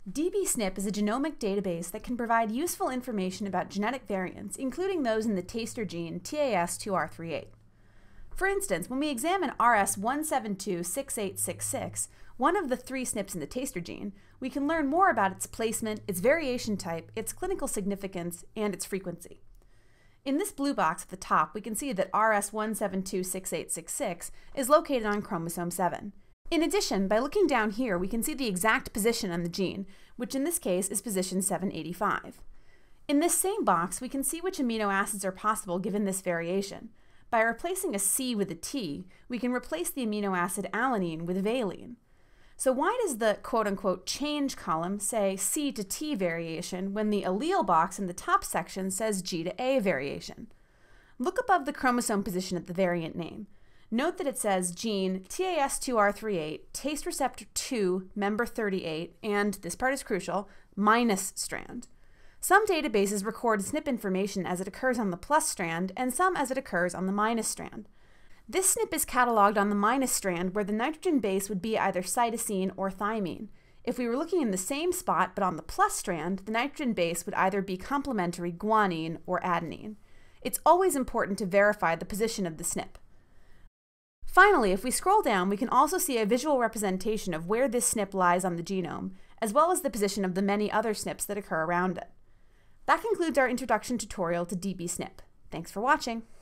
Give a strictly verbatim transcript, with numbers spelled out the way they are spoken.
dbSNP is a genomic database that can provide useful information about genetic variants, including those in the taster gene T A S two R thirty-eight. For instance, when we examine R S one seven two six eight six six, one of the three S N Ps in the taster gene, we can learn more about its placement, its variation type, its clinical significance, and its frequency. In this blue box at the top, we can see that R S one seven two six eight six six is located on chromosome seven. In addition, by looking down here, we can see the exact position on the gene, which in this case is position seven eighty-five. In this same box, we can see which amino acids are possible given this variation. By replacing a C with a T, we can replace the amino acid alanine with valine. So why does the quote-unquote change column say C to T variation when the allele box in the top section says G to A variation? Look above the chromosome position at the variant name. Note that it says gene T A S two R thirty-eight, taste receptor two, member thirty-eight, and, this part is crucial, minus strand. Some databases record S N P information as it occurs on the plus strand, and some as it occurs on the minus strand. This S N P is cataloged on the minus strand where the nitrogen base would be either cytosine or thymine. If we were looking in the same spot but on the plus strand, the nitrogen base would either be complementary guanine or adenine. It's always important to verify the position of the S N P. Finally, if we scroll down, we can also see a visual representation of where this S N P lies on the genome, as well as the position of the many other S N Ps that occur around it. That concludes our introduction tutorial to dbSNP. Thanks for watching.